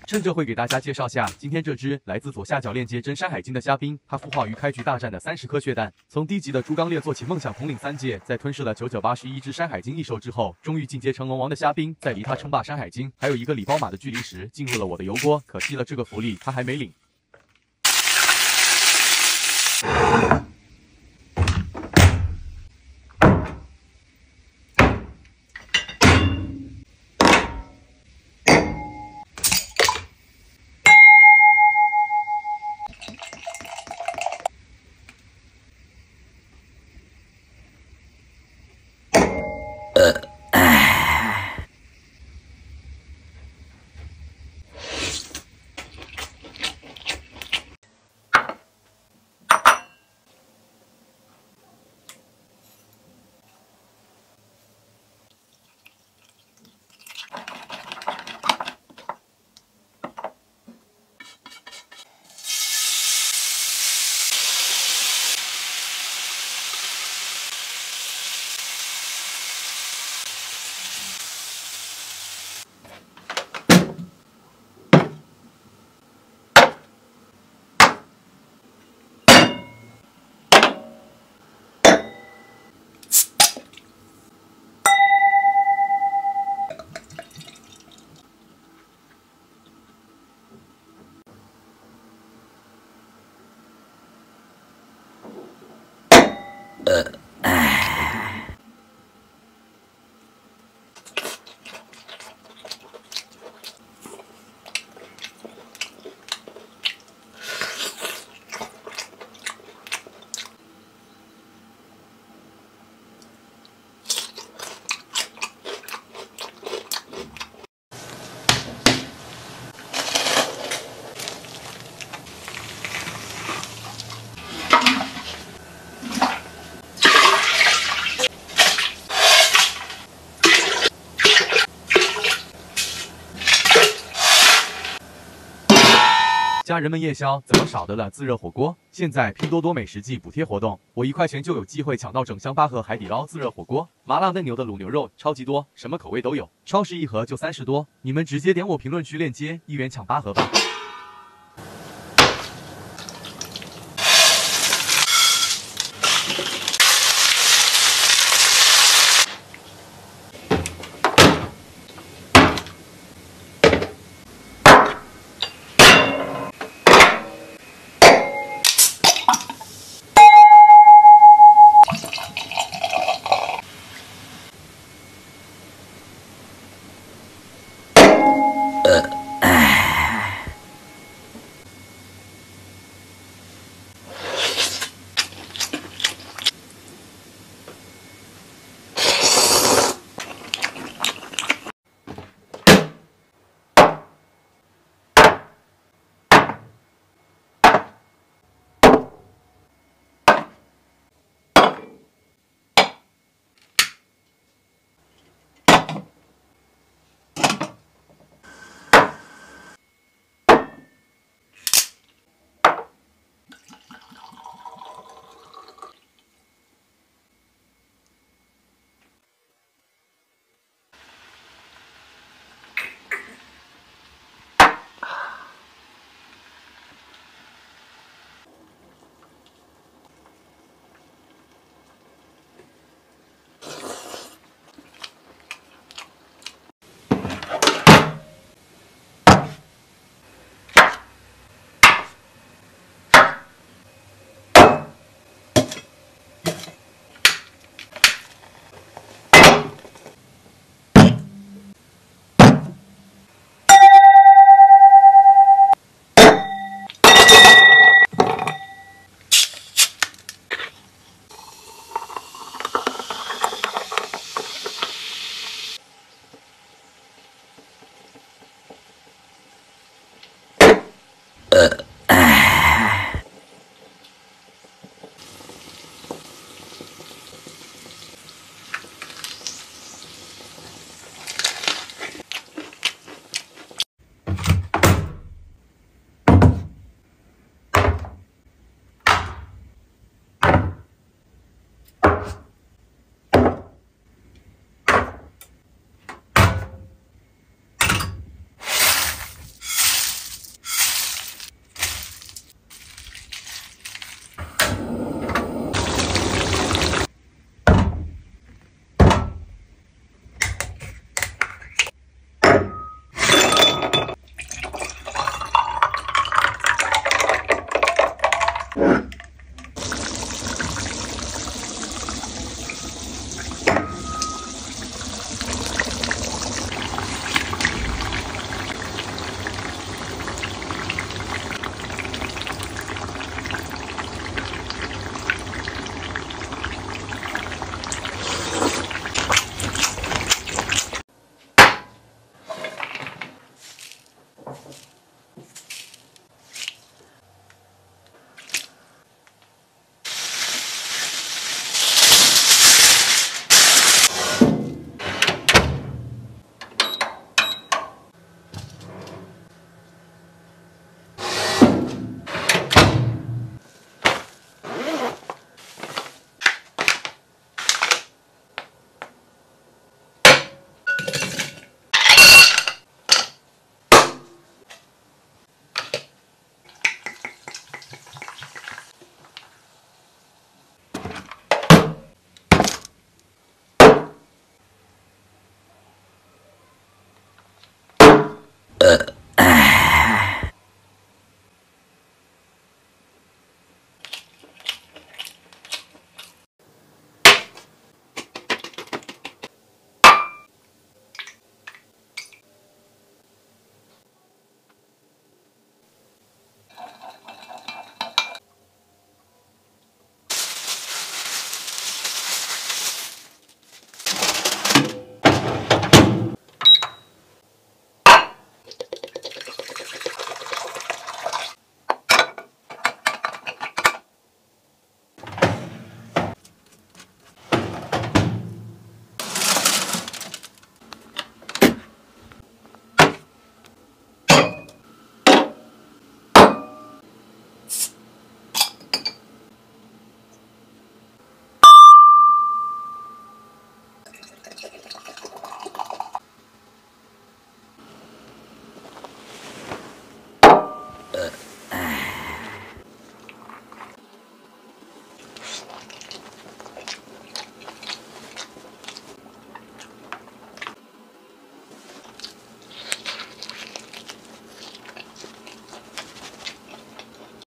趁着会给大家介绍下今天这只来自左下角链接真山海经的虾兵，它孵化于开局大战的30颗血弹，从低级的猪刚鬣做起，梦想统领3界，在吞噬了9981只山海经异兽之后，终于进阶成龙王的虾兵，在离他称霸山海经还有一个礼包码的距离时，进入了我的油锅，可惜了这个福利他还没领。 家人们夜宵怎么少得了自热火锅？现在拼多多美食季补贴活动，我1块钱就有机会抢到整箱8盒海底捞自热火锅，麻辣嫩牛的卤牛肉超级多，什么口味都有，超市1盒就30多，你们直接点我评论区链接，1元抢8盒吧。